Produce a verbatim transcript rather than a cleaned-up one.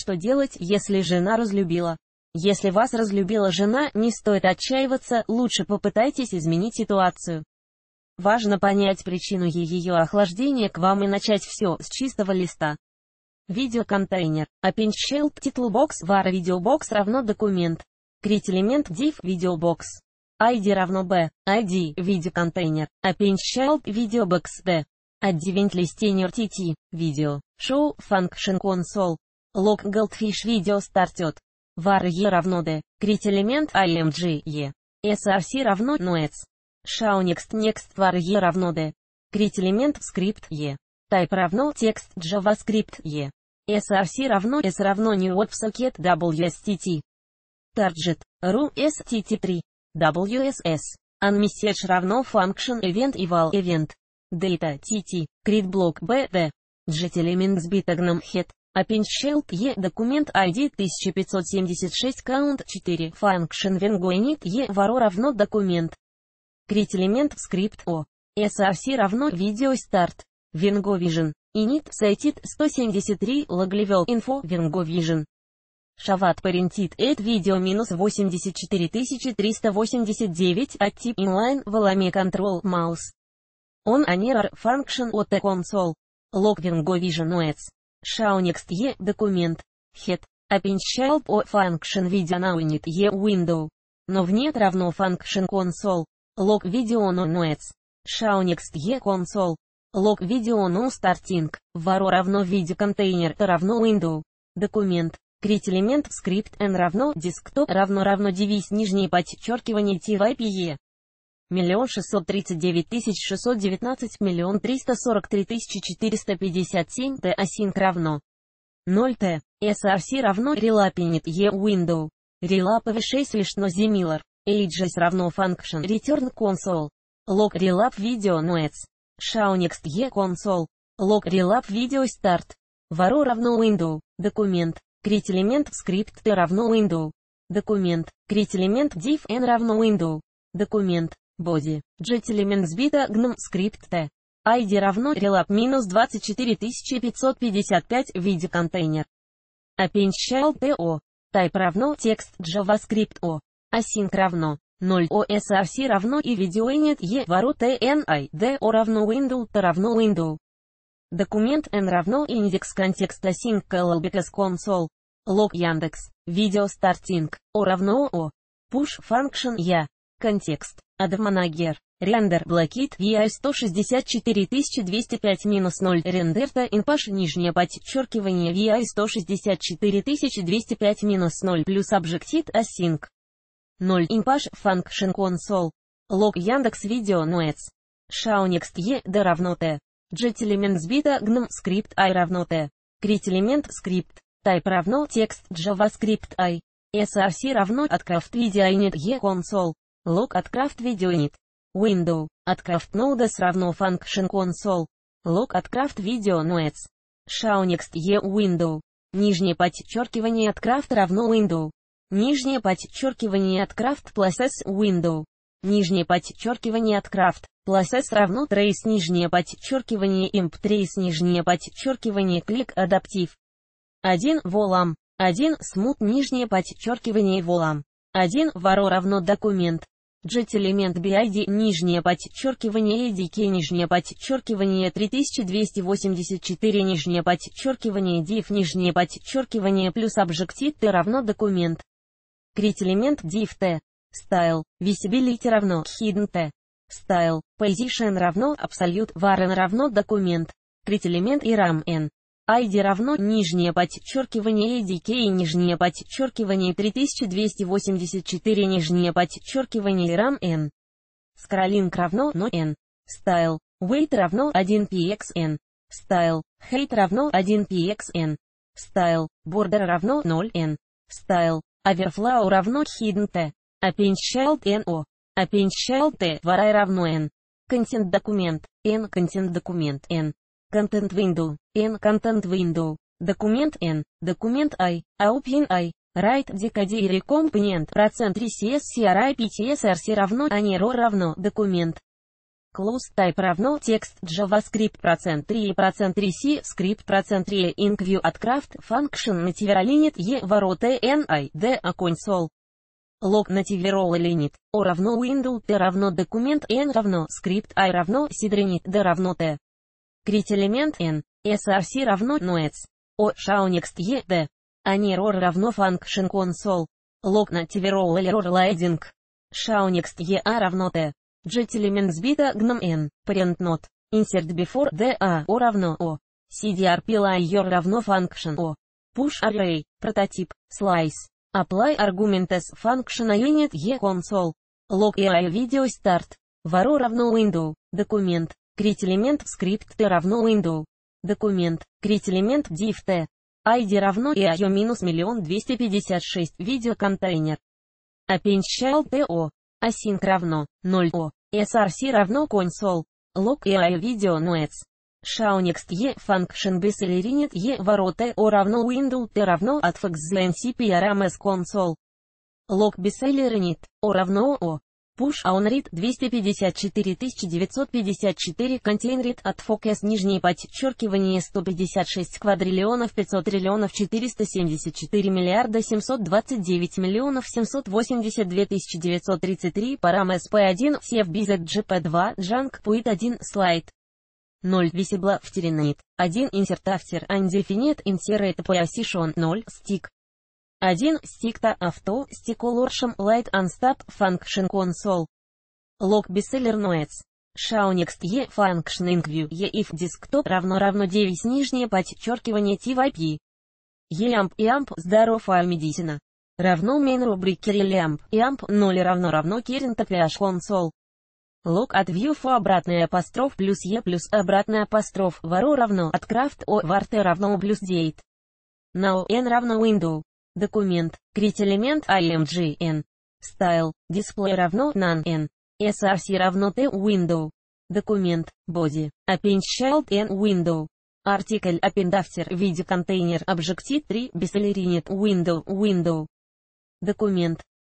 Что делать, если жена разлюбила? Если вас разлюбила жена, не стоит отчаиваться, лучше попытайтесь изменить ситуацию. Важно понять причину ее охлаждения к вам и начать все с чистого листа. Видеоконтейнер. Append Child Titlebox var Videobox равно документ. Create элемент div Videobox. ай ди равно b. ай ди видеоконтейнер. Append Child Videobox d. Advent Listener tt. Video. Show Function Console. Log Goldfish Video Started. var e равно d. Create элемент img e. src равно noets. Show next next var e равно d. Create элемент скрипт e. Type равно текст JavaScript e. src равно s равно new WebSocket wstt. Target. ru stt три. wss. Unmessage равно function event eval event. Data tt. Create block bd. Get elements bitagnom head. Append child e документ ай ди тысяча пятьсот семьдесят шесть count четыре. Function vengo init e var равно документ. Create элемент скрипт o. src равно video start. Vengo vision. Init cited сто семьдесят три log level info Vengo vision. Shavat parented at video минус восемьдесят четыре тысячи триста восемьдесят девять at tip inline волами control mouse. On an error function от console. Log Vengo vision noets. Show next e документ. Head. Append child o function video now init e window. Но вnet равно function console. Log video no noets. Show next e console. Log video no starting. var равно видеоконтейнер т равно window. Документ. Create элемент скрипт n равно desktop равно равно девиз нижнее подчеркивание type. Миллион шестьсот тридцать девять тысяч шестьсот девятнадцать миллион триста сорок три тысячи четыреста пятьдесят семь t async равно ноль t. src равно relap init e window. Relap v шесть лишно similar. Ages равно function return console. Log relap video noets. Show next e console. Log relap video start. var равно window. Документ. Create элемент скрипт t равно window. Документ. Create элемент div n равно window. Документ. Body. Get элемент сбита gnom скрипт t. ай ди равно relap минус двадцать четыре тысячи пятьсот пятьдесят пять видеоконтейнер. Append child to. Type равно текст JavaScript o. Async равно ноль o src равно и video init e var tni d o равно window t равно window. Документ n равно индекс контекст async callbacks console. Log Яндекс. Video starting. O равно o. Push function я. Контекст. Admanager. Render блокит ви сто шестьдесят четыре тысячи двести пять минус ноль. Рендерта инпаш нижнее подчеркивание ви сто шестьдесят четыре тысячи двести пять минус ноль плюс объектит async. ноль инпаш function console. Log Яндекс Video noets. Show next e d равно t. Get элемент сбита gnom скрипт i равно t. Create элемент скрипт. Type равно текст JavaScript i. src равно atcraft video init e console. Log atcraft video init. Window. Atcraft nodes равно function console. Log atcraft video noets. Show next e window. Нижнее подчеркивание atcraft равно window. Нижнее подчеркивание atcraft plus s window. Нижнее подчеркивание atcraft plus s равно trace нижнее подчеркивание imp trace нижнее подчеркивание click адаптив. один volam. один smooth нижнее подчеркивание volam. один var равно документ. Get элемент bid нижнее подчеркивание adk нижнее подчеркивание три тысячи двести восемьдесят четыре нижнее подчеркивание div нижнее подчеркивание плюс объектит t равно документ. Create элемент div t. Style. Visibility равно hidden t. Style. Position равно absolute var n равно документ. Create элемент iram n. ай ди равно нижнее подчеркивание adk нижнее подчеркивание три тысячи двести восемьдесят четыре нижнее подчеркивание iram n. Scrolling равно no n. Style. Weight равно один pxn. Style. Height равно один pxn. Style. Border равно ноль n. Style. Overflow равно hidden t. Append child no. Append child t var I равно n. Content документ n. Content документ n. Content window n. Content window. Документ n. Документ I. Open I. Write decodere компонент процент ресс cri ptsrc равно anero равно документ. Close type равно текст JavaScript процент три процент rc script процент три incview от craft function native limit e ворота ni d a console log native role limit o равно window t равно документ n равно script i равно seed d равно t create элемент n src равно nodes o shownext e d ani error равно function console log native role error loading shownext e a равно t get element beta gnome n parent node insert before d a o равно o cdrp layer равно function o push array прототип slice apply argument as function unit e console log ai video start var равно window документ create элемент script t равно window документ create элемент div t id равно io минус миллион двести пятьдесят шесть видео контейнер append child to async равно ноль o src равно console log ai video nodes shownext e function bclerinit e ворота o равно window t равно atfx ncp rms console log bclerinit o равно o push onread двести пятьдесят четыре тысячи девятьсот пятьдесят четыре containread atfx нижнее подчеркивание сто пятьдесят шесть квадриллионов пятьсот триллионов четыреста семьдесят четыре миллиарда семьсот двадцать девять миллионов семьсот восемьдесят две тысячи девятьсот тридцать три парам sp один cfbz gp два junk puit один слайд ноль visible втеринит один insert after undefinite insert position ноль stick один stick авто stick light unstop function console log bestseller nodes shownext e function incview e if desktop равно равно девять нижнее подчеркивание typ elamp eamp здоровая медицина равно main рубрики elamp eamp ноль равно равно current ph console log от view for обратная апостроф плюс e плюс обратная апостроф var равно от craft o var t равно плюс date now n равно window документ create элемент img n style display равно none n src равно t window документ body append child n window article append after виде контейнер objective три bclerinit window window документ